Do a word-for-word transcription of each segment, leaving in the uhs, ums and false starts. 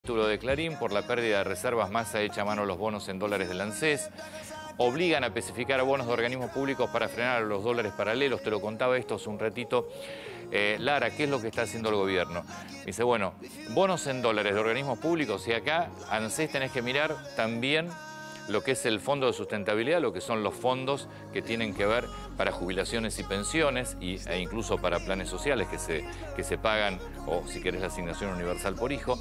Título de Clarín, por la pérdida de reservas, Massa echa mano a los bonos en dólares del ANSES. Obligan a especificar bonos de organismos públicos para frenar a los dólares paralelos. Te lo contaba esto hace un ratito. Eh, Lara, ¿qué es lo que está haciendo el gobierno? Dice, bueno, bonos en dólares de organismos públicos, y acá, ANSES, tenés que mirar también lo que es el Fondo de Sustentabilidad, lo que son los fondos que tienen que ver para jubilaciones y pensiones y, e incluso para planes sociales que se, que se pagan, o si querés la asignación universal por hijo.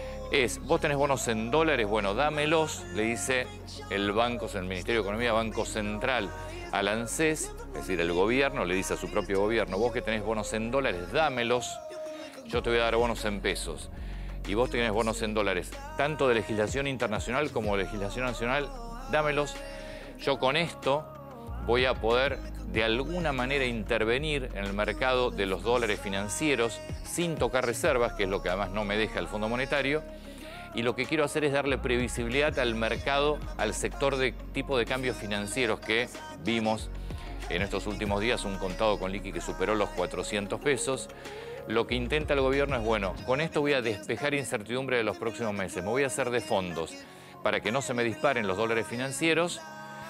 Es, vos tenés bonos en dólares, bueno, dámelos, le dice el banco, el Ministerio de Economía, Banco Central, al ANSES, es decir, el gobierno le dice a su propio gobierno, vos que tenés bonos en dólares, dámelos, yo te voy a dar bonos en pesos. Y vos tenés bonos en dólares, tanto de legislación internacional como de legislación nacional, dámelos. Yo con esto voy a poder de alguna manera intervenir en el mercado de los dólares financieros sin tocar reservas, que es lo que además no me deja el Fondo Monetario. Y lo que quiero hacer es darle previsibilidad al mercado, al sector de tipo de cambios financieros que vimos en estos últimos días, un contado con liqui que superó los cuatrocientos pesos. Lo que intenta el gobierno es, bueno, con esto voy a despejar incertidumbre de los próximos meses. Me voy a hacer de fondos para que no se me disparen los dólares financieros.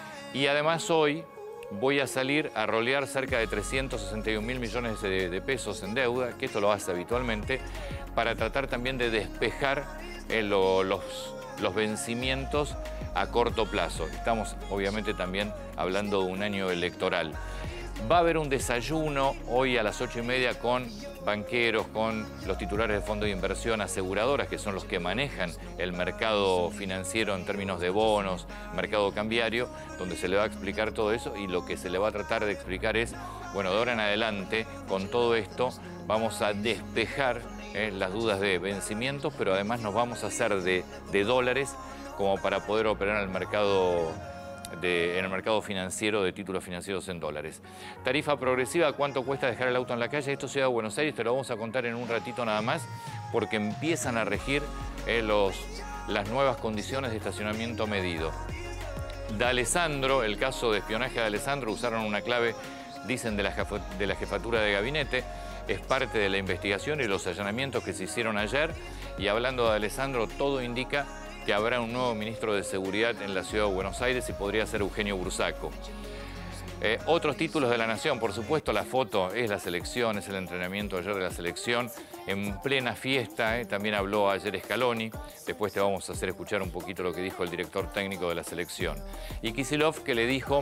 Y además hoy voy a salir a rolear cerca de trescientos sesenta y un mil millones de, de pesos en deuda, que esto lo hace habitualmente, para tratar también de despejar eh, lo, los, los vencimientos a corto plazo. Estamos obviamente también hablando de un año electoral. Va a haber un desayuno hoy a las ocho y media con banqueros, con los titulares de fondos de inversión, aseguradoras, que son los que manejan el mercado financiero en términos de bonos, mercado cambiario, donde se le va a explicar todo eso, y lo que se le va a tratar de explicar es, bueno, de ahora en adelante, con todo esto, vamos a despejar eh, las dudas de vencimientos, pero además nos vamos a hacer de, de dólares como para poder operar en el mercado De, en el mercado financiero de títulos financieros en dólares. Tarifa progresiva, ¿cuánto cuesta dejar el auto en la calle? Esto Ciudad de Buenos Aires, te lo vamos a contar en un ratito nada más, porque empiezan a regir eh, los, las nuevas condiciones de estacionamiento medido. De Alessandro, el caso de espionaje de Alessandro, usaron una clave, dicen, de la, de la jefatura de gabinete, es parte de la investigación y los allanamientos que se hicieron ayer, y hablando de Alessandro, todo indica que habrá un nuevo ministro de Seguridad en la Ciudad de Buenos Aires y podría ser Eugenio Bursaco. Eh, otros títulos de La Nación, por supuesto, la foto es la selección, es el entrenamiento ayer de la selección, en plena fiesta, eh, también habló ayer Scaloni, después te vamos a hacer escuchar un poquito lo que dijo el director técnico de la selección. Y Kicillof, que le dijo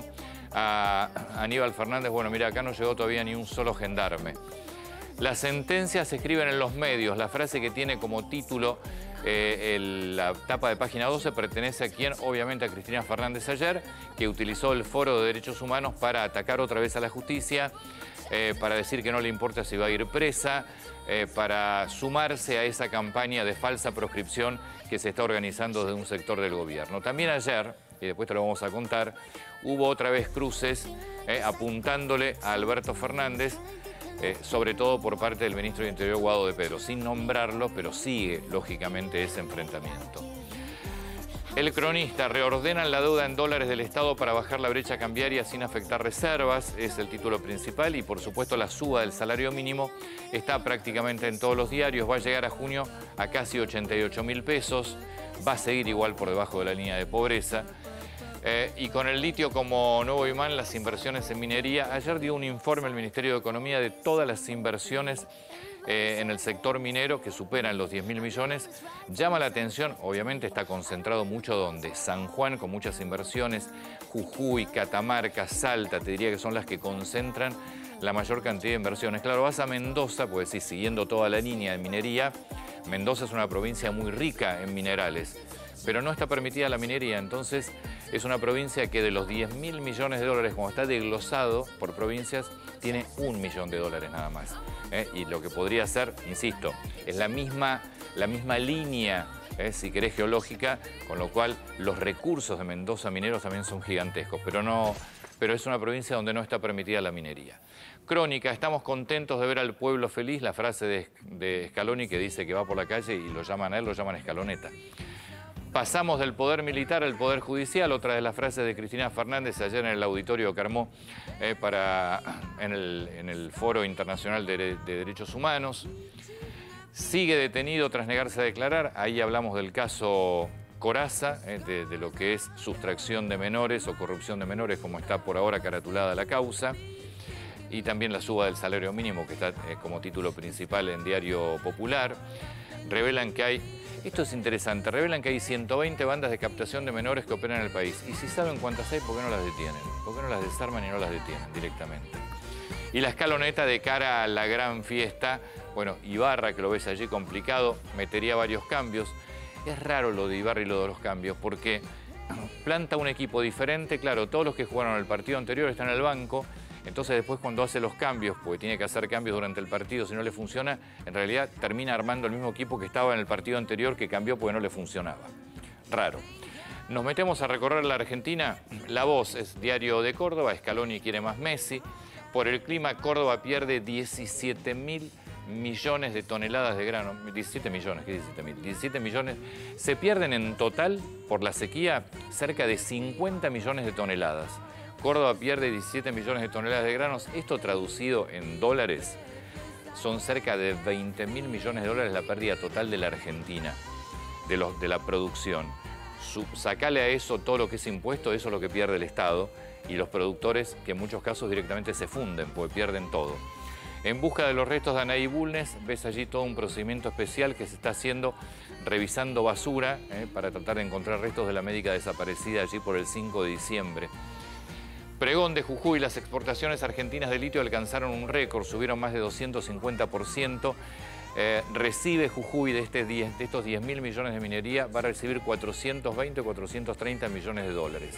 a Aníbal Fernández, bueno, mira, acá no llegó todavía ni un solo gendarme. Las sentencias se escriben en los medios, la frase que tiene como título Eh, el, la tapa de página doce pertenece a quien, obviamente a Cristina Fernández ayer, que utilizó el Foro de Derechos Humanos para atacar otra vez a la justicia, eh, para decir que no le importa si va a ir presa, eh, para sumarse a esa campaña de falsa proscripción que se está organizando desde un sector del gobierno. También ayer, y después te lo vamos a contar, hubo otra vez cruces eh, apuntándole a Alberto Fernández, Eh, sobre todo por parte del ministro de Interior, Guado de Pedro, sin nombrarlo, pero sigue, lógicamente, ese enfrentamiento. El Cronista, reordenan la deuda en dólares del Estado para bajar la brecha cambiaria sin afectar reservas, es el título principal, y por supuesto la suba del salario mínimo está prácticamente en todos los diarios, va a llegar a junio a casi ochenta y ocho mil pesos, va a seguir igual por debajo de la línea de pobreza. Eh, y con el litio como nuevo imán, las inversiones en minería. Ayer dio un informe el Ministerio de Economía de todas las inversiones eh, en el sector minero que superan los diez mil millones. Llama la atención, obviamente está concentrado mucho donde. San Juan con muchas inversiones, Jujuy, Catamarca, Salta, te diría que son las que concentran la mayor cantidad de inversiones. Claro, vas a Mendoza, pues sí, siguiendo toda la línea de minería, Mendoza es una provincia muy rica en minerales, pero no está permitida la minería, entonces es una provincia que de los diez mil millones de dólares, como está desglosado por provincias, tiene un millón de dólares nada más. ¿eh? Y lo que podría ser, insisto, es la misma, la misma línea, ¿eh? si querés, geológica, con lo cual los recursos de Mendoza mineros también son gigantescos, pero, no, pero es una provincia donde no está permitida la minería. Crónica, estamos contentos de ver al pueblo feliz, la frase de, de Scaloni que dice que va por la calle y lo llaman a él, lo llaman Escaloneta. Pasamos del poder militar al poder judicial, otra de las frases de Cristina Fernández ayer en el auditorio que armó eh, para, en, el, en el Foro Internacional de, de Derechos Humanos. Sigue detenido tras negarse a declarar. Ahí hablamos del caso Corazza, eh, de, de lo que es sustracción de menores o corrupción de menores, como está por ahora caratulada la causa. Y también la suba del salario mínimo, que está eh, como título principal en Diario Popular. Revelan que hay, esto es interesante, revelan que hay ciento veinte bandas de captación de menores que operan en el país. Y si saben cuántas hay, ¿por qué no las detienen? ¿Por qué no las desarman y no las detienen directamente? Y la escaloneta de cara a la gran fiesta, bueno, Ibarra, que lo ves allí complicado, metería varios cambios. Es raro lo de Ibarra y lo de los cambios, porque planta un equipo diferente. Claro, todos los que jugaron el partido anterior están en el banco. Entonces después cuando hace los cambios, porque tiene que hacer cambios durante el partido, si no le funciona, en realidad termina armando el mismo equipo que estaba en el partido anterior que cambió porque no le funcionaba. Raro. Nos metemos a recorrer la Argentina. La Voz es Diario de Córdoba, Scaloni quiere más Messi. Por el clima, Córdoba pierde diecisiete mil millones de toneladas de grano. diecisiete millones, ¿qué diecisiete mil? diecisiete millones. Se pierden en total, por la sequía, cerca de cincuenta millones de toneladas. Córdoba pierde diecisiete millones de toneladas de granos. Esto traducido en dólares, son cerca de veinte mil millones de dólares la pérdida total de la Argentina, de, los, de la producción. Su, sacale a eso todo lo que es impuesto, eso es lo que pierde el Estado, y los productores, que en muchos casos directamente se funden, porque pierden todo. En busca de los restos de Anaí Bulnes, ves allí todo un procedimiento especial que se está haciendo, revisando basura, eh, para tratar de encontrar restos de la médica desaparecida allí por el cinco de diciembre. Pregón de Jujuy, las exportaciones argentinas de litio alcanzaron un récord, subieron más de doscientos cincuenta por ciento. Eh, recibe Jujuy de, este diez, de estos diez mil millones de minería, va a recibir cuatrocientos veinte o cuatrocientos treinta millones de dólares.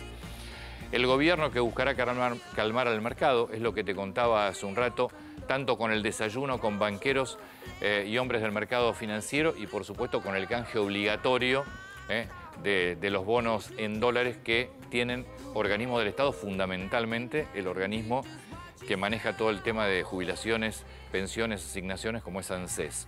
El gobierno, que buscará calmar, calmar al mercado, es lo que te contaba hace un rato, tanto con el desayuno con banqueros eh, y hombres del mercado financiero, y por supuesto con el canje obligatorio eh, de, de los bonos en dólares que tienen organismos del Estado, fundamentalmente el organismo que maneja todo el tema de jubilaciones, pensiones, asignaciones, como es ANSES.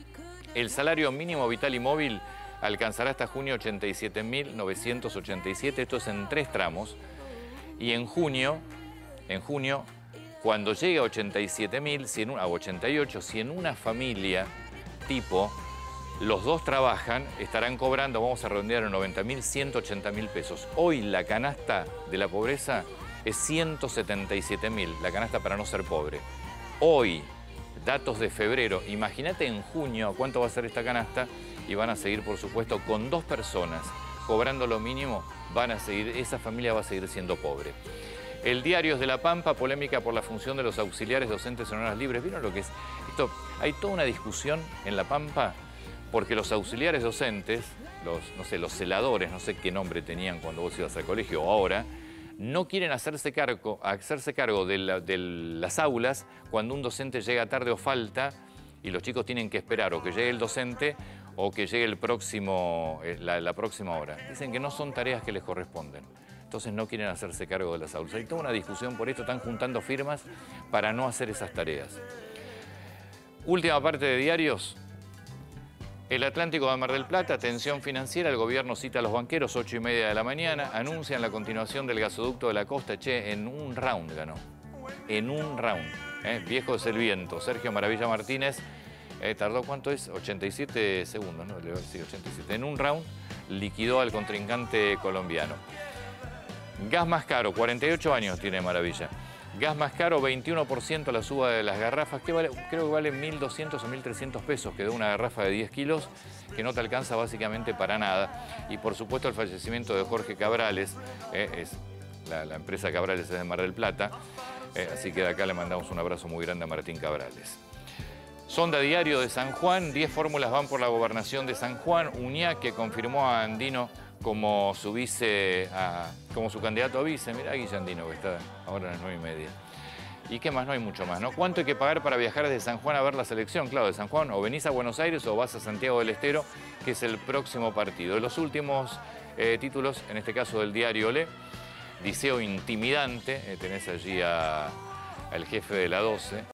El salario mínimo vital y móvil alcanzará hasta junio ochenta y siete mil novecientos ochenta y siete, esto es en tres tramos, y en junio, en junio, cuando llegue a ochenta y siete mil, si a ochenta y ocho, si en una familia tipo los dos trabajan, estarán cobrando, vamos a redondear en noventa mil, ciento ochenta mil pesos. Hoy la canasta de la pobreza es ciento setenta y siete mil, la canasta para no ser pobre. Hoy, datos de febrero, imagínate en junio cuánto va a ser esta canasta, y van a seguir, por supuesto, con dos personas cobrando lo mínimo, van a seguir, esa familia va a seguir siendo pobre. El Diario es de La Pampa, polémica por la función de los auxiliares docentes en horas libres. ¿Vieron lo que es esto? Hay toda una discusión en La Pampa porque los auxiliares docentes, los, no sé, los celadores, no sé qué nombre tenían cuando vos ibas al colegio o ahora, no quieren hacerse cargo, hacerse cargo de, la, de las aulas cuando un docente llega tarde o falta y los chicos tienen que esperar o que llegue el docente o que llegue el próximo, la, la próxima hora. Dicen que no son tareas que les corresponden. Entonces no quieren hacerse cargo de las aulas. Hay toda una discusión por esto, están juntando firmas para no hacer esas tareas. Última parte de diarios. El Atlántico de Mar del Plata, tensión financiera, el gobierno cita a los banqueros, ocho y media de la mañana, anuncian la continuación del gasoducto de la costa. Che, en un round ganó, en un round. ¿eh? Viejo es el viento. Sergio Maravilla Martínez, eh, tardó, ¿cuánto es? ochenta y siete segundos, ¿no? Sí, ochenta y siete. En un round liquidó al contrincante colombiano. Gas más caro, cuarenta y ocho años tiene Maravilla. Gas más caro, veintiuno por ciento la suba de las garrafas, que vale, creo que vale mil doscientos o mil trescientos pesos, quedó una garrafa de diez kilos, que no te alcanza básicamente para nada. Y por supuesto el fallecimiento de Jorge Cabrales, eh, es, la, la empresa Cabrales es de Mar del Plata, eh, así que de acá le mandamos un abrazo muy grande a Martín Cabrales. Sonda Diario de San Juan, diez fórmulas van por la gobernación de San Juan. Uñac, que confirmó a Andino como su vice, a, como su candidato a vice. Mirá a Guillandino, que está ahora a las nueve y media. ¿Y qué más? No hay mucho más, ¿no? ¿Cuánto hay que pagar para viajar desde San Juan a ver la selección? Claro, de San Juan o venís a Buenos Aires o vas a Santiago del Estero, que es el próximo partido. De los últimos eh, títulos, en este caso del diario Olé, Liceo intimidante, eh, tenés allí a, al jefe de la doce.